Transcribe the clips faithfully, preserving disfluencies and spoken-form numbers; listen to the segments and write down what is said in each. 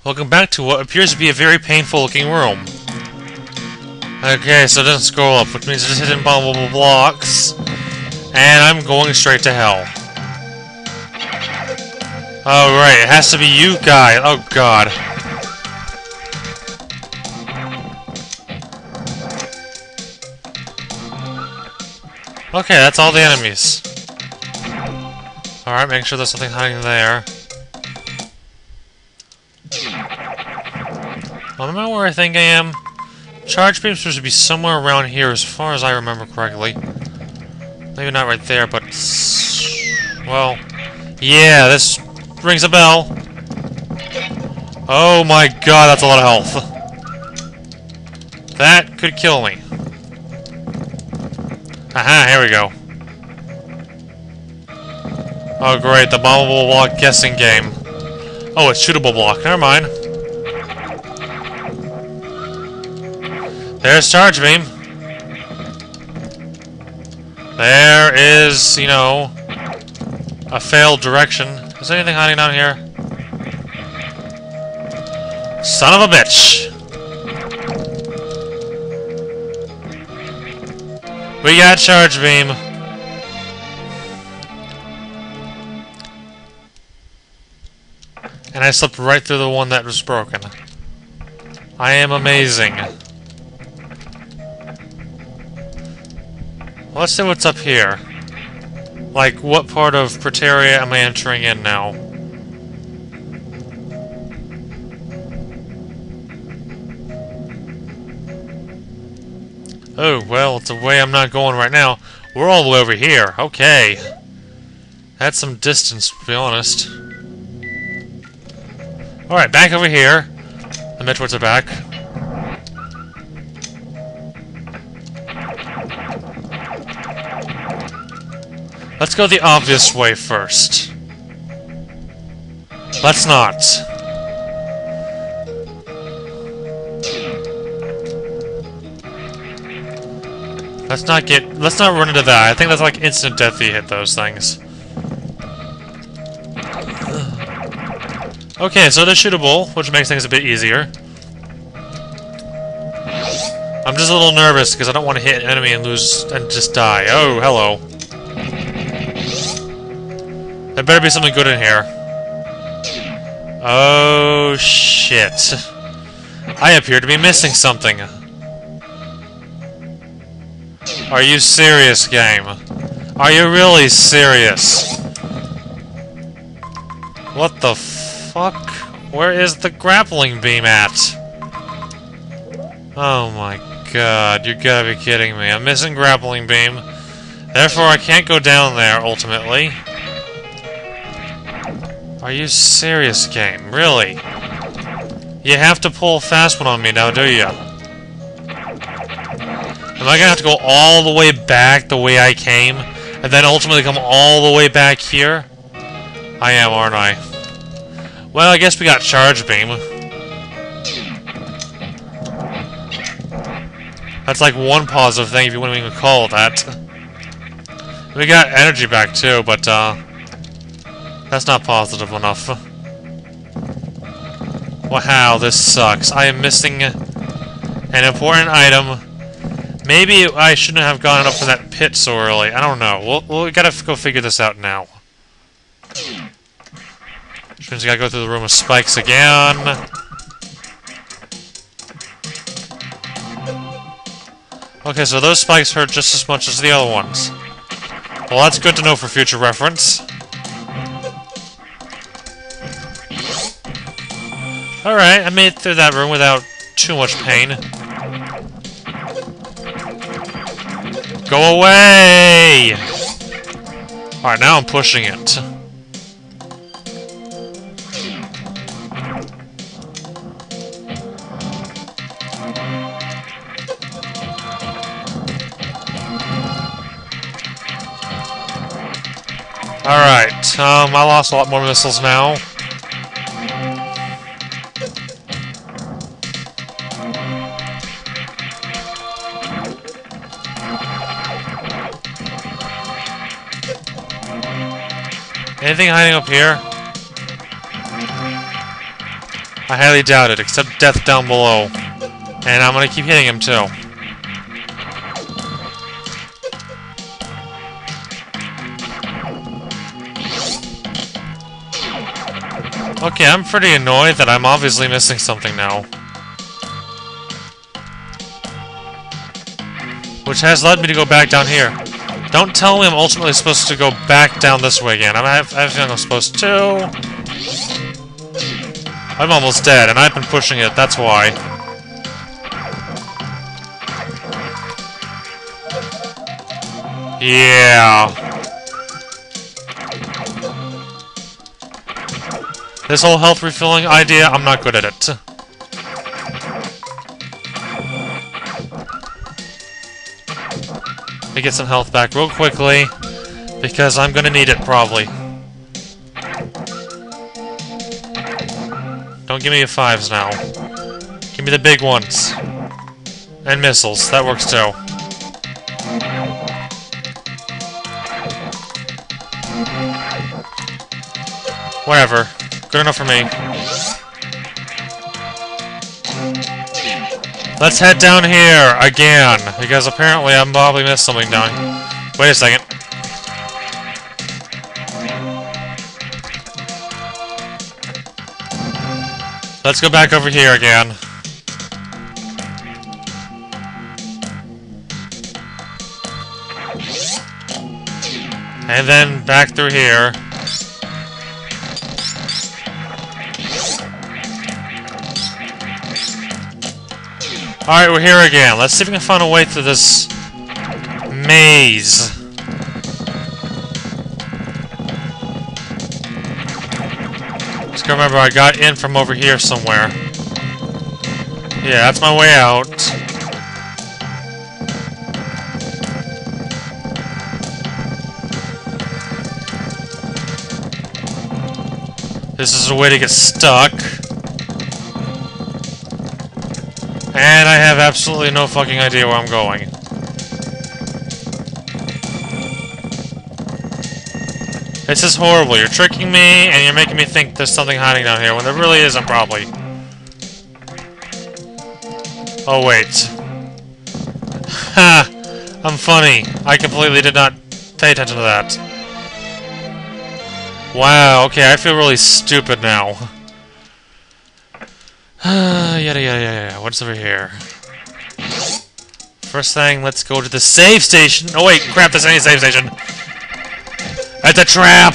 Welcome back to what appears to be a very painful-looking room. Okay, so it doesn't scroll up, which means it's just hitting bombable blocks. And I'm going straight to hell. Oh, right, it has to be you guys. Oh, God. Okay, that's all the enemies. Alright, making sure there's something hiding there. Well, am I where I think I am? Charge beam supposed to be somewhere around here, as far as I remember correctly. Maybe not right there, but... well... yeah, this rings a bell. Oh my god, that's a lot of health. That could kill me. Aha, here we go. Oh great, the bombable block guessing game. Oh, it's shootable block, never mind. There's charge beam. There is, you know, a failed direction. Is there anything hiding down here? Son of a bitch! We got charge beam. And I slipped right through the one that was broken. I am amazing. Let's see what's up here. Like, what part of Praeteria am I entering in now? Oh, well, it's a way I'm not going right now. We're all the way over here. Okay. That's some distance, to be honest. Alright, back over here. The Metroids are back. Let's go the obvious way first. Let's not. Let's not get... let's not run into that. I think that's like instant death if you hit those things. Okay, so they're shootable, which makes things a bit easier. I'm just a little nervous because I don't want to hit an enemy and lose... and just die. Oh, hello. There better be something good in here. Oh, shit. I appear to be missing something. Are you serious, game? Are you really serious? What the fuck? Where is the grappling beam at? Oh my god, you gotta be kidding me. I'm missing grappling beam. Therefore, I can't go down there, ultimately. Are you serious, game? Really? You have to pull a fast one on me now, do you? Am I gonna have to go all the way back the way I came, and then ultimately come all the way back here? I am, aren't I? Well, I guess we got charge beam. That's like one positive thing, if you wouldn't even call it that. We got energy back too, but uh... that's not positive enough. Wow, this sucks. I am missing an important item. Maybe I shouldn't have gone up in that pit so early. I don't know. We'll, we'll, we gotta go figure this out now. Which means we gotta go through the room of spikes again. Okay, so those spikes hurt just as much as the other ones. Well, that's good to know for future reference. Alright, I made it through that room without too much pain. Go away! Alright, now I'm pushing it. Alright, um, I lost a lot more missiles now. Anything hiding up here? I highly doubt it, except death down below. And I'm gonna keep hitting him, too. Okay, I'm pretty annoyed that I'm obviously missing something now. Which has led me to go back down here. Don't tell me I'm ultimately supposed to go back down this way again. I have, I have a feeling I'm supposed to. I'm almost dead, and I've been pushing it, that's why. Yeah. This whole health refilling idea, I'm not good at it. Let me get some health back real quickly, because I'm gonna need it, probably. Don't give me your fives now. Give me the big ones. And missiles, that works too. Whatever. Good enough for me. Let's head down here again, because apparently I'm probably missed something down here. Wait a second. Let's go back over here again. And then back through here. Alright, we're here again. Let's see if we can find a way through this maze. Just gotta remember I got in from over here somewhere. Yeah, that's my way out. This is a way to get stuck. And I have absolutely no fucking idea where I'm going. This is horrible. You're tricking me, and you're making me think there's something hiding down here, when there really isn't, probably. Oh, wait. Ha! I'm funny. I completely did not pay attention to that. Wow, okay, I feel really stupid now. Yada yada yada yada. What's over here? First thing, let's go to the save station. Oh wait, crap! There's any save station. It's a trap.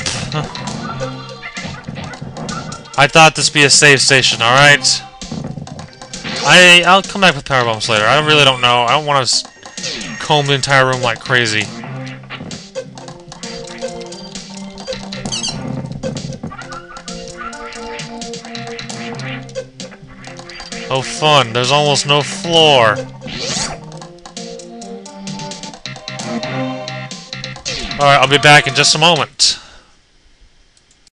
I thought this would be a save station. All right. I I'll come back with power bombs later. I really don't know. I don't want to comb the entire room like crazy. Oh fun, there's almost no floor. Alright, I'll be back in just a moment.